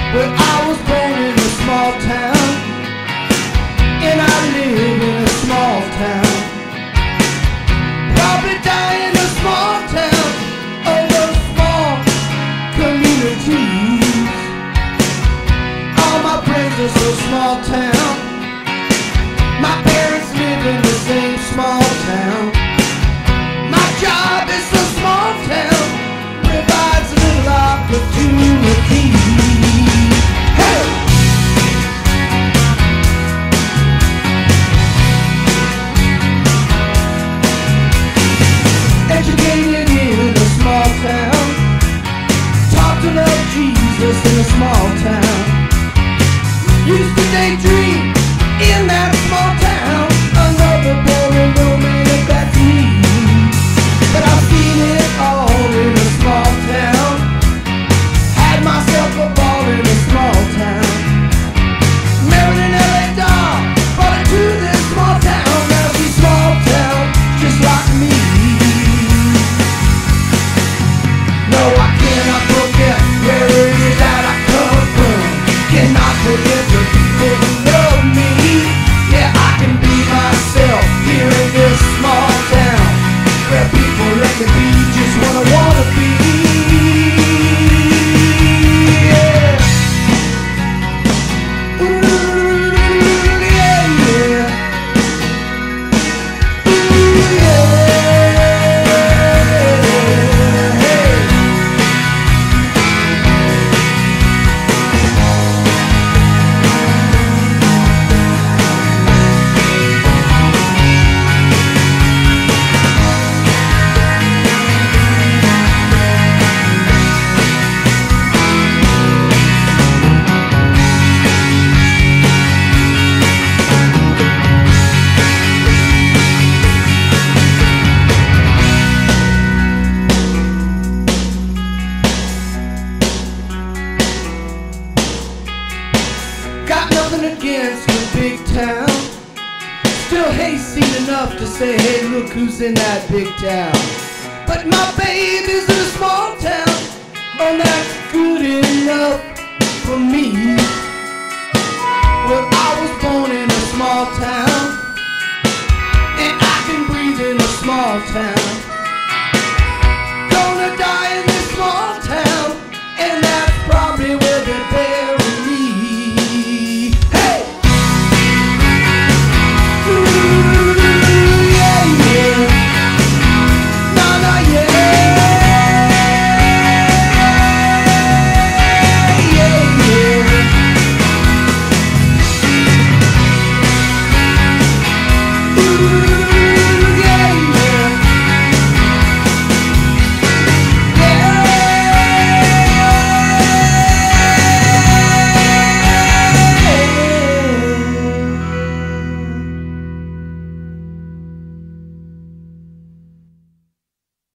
Well, I was born in a small town, and I live in a small town. Probably die in a small town over small communities. All my friends are so small town. My parents live in the same small town. My job is a small town, provides a little opportunity. Hey! Educated in a small town, taught to love Jesus in a small town. Used to daydream in that small town, another boring romantic, that's me. But I've seen it all in a small town. Had myself a ball in a small town. Married an LA doll, brought her to this small town. Now she's small town, just like me. No, I cannot forget where it is that I come from. Cannot forget the people who love me. Yeah, I can be myself here in this small town, where people let me be just what I wanna be. Yeah. Ooh, yeah, yeah. Ooh, yeah. Hey. Got nothing against the big town. Still hasty enough to say, hey, look who's in that big town. But my baby's in a small town, and that's good